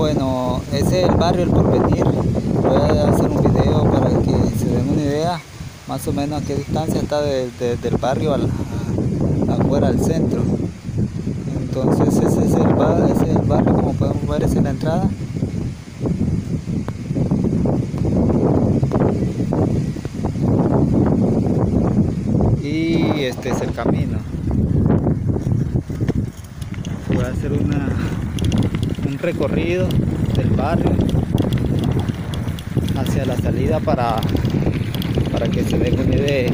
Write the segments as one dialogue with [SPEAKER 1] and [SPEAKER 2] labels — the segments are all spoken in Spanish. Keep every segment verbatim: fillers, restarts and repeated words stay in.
[SPEAKER 1] Bueno, ese es el barrio El Porvenir. Voy a hacer un video para que se den una idea más o menos a qué distancia está de, de, del barrio al, a, afuera al centro. Entonces ese es, el bar, ese es el barrio, como podemos ver, esa es la entrada. Y este es el camino. Voy a hacer una, un recorrido del barrio hacia la salida para, para que se den una idea.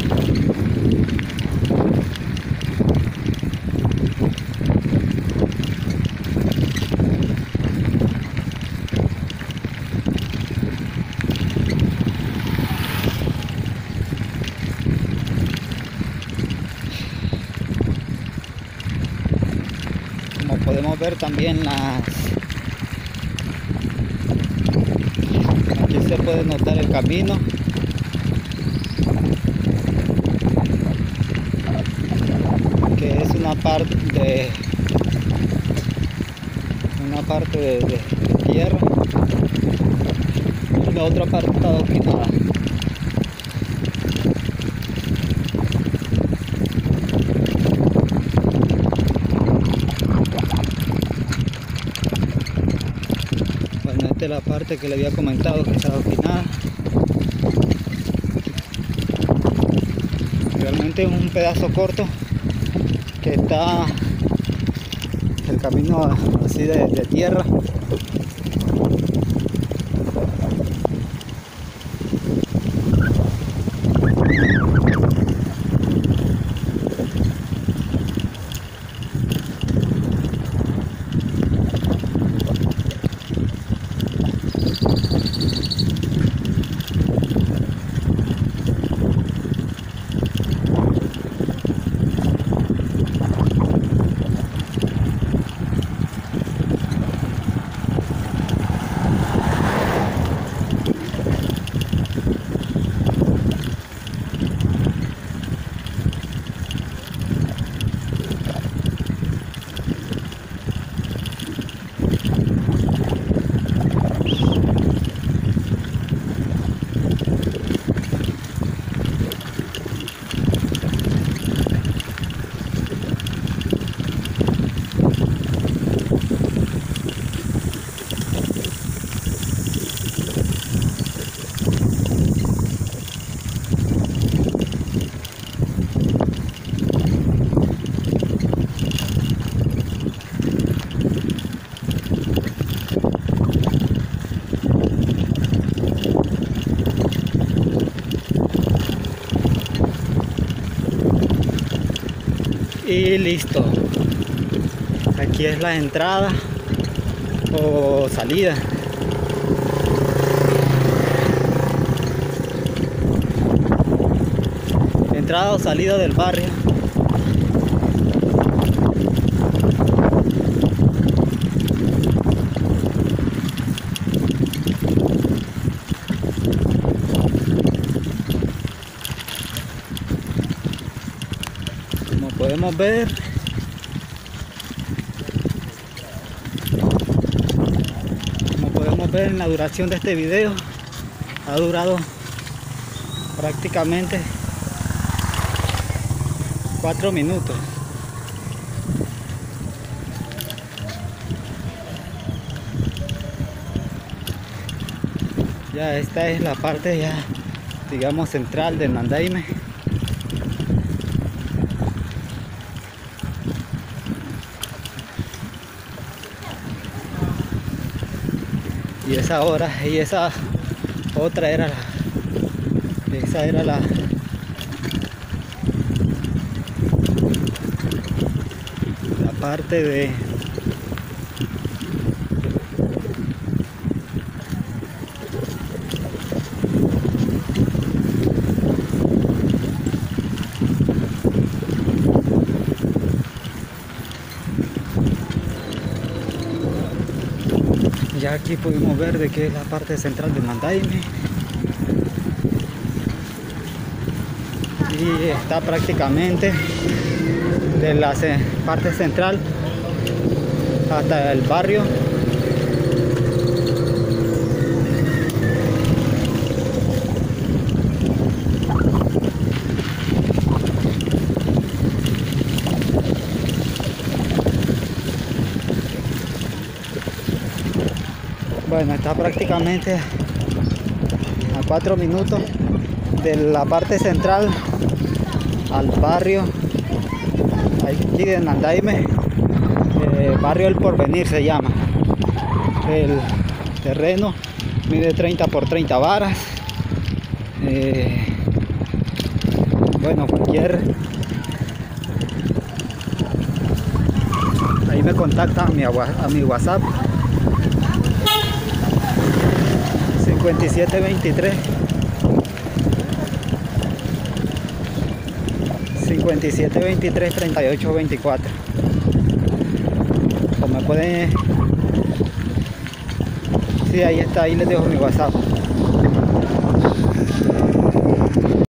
[SPEAKER 1] Como podemos ver también las... Aquí se puede notar el camino. Que es una parte de... Una parte de, de tierra. Y la otra parte está adoquinada. Esta es la parte que le había comentado que está adoquinada. Realmente es un pedazo corto que está el camino así de, de tierra. Y listo, aquí es la entrada o salida. Entrada o salida del barrio. Podemos ver como podemos ver en la duración de este video, ha durado prácticamente cuatro minutos. Ya esta es la parte ya, digamos, central del Nandaime. Y esa hora y esa otra era la, esa era la, la parte de ya aquí pudimos ver de que es la parte central de Nandaime. Y está prácticamente de la parte central hasta el barrio Bueno, está prácticamente a cuatro minutos de la parte central al barrio, aquí en Andaime, eh, barrio El Porvenir se llama. El terreno mide treinta por treinta varas. Eh, bueno, cualquier, ahí me contactan a mi, a mi WhatsApp cincuenta y siete veintitrés cincuenta y siete veintitrés treinta y ocho veinticuatro, o me pueden, sí, ahí está, ahí les dejo mi WhatsApp.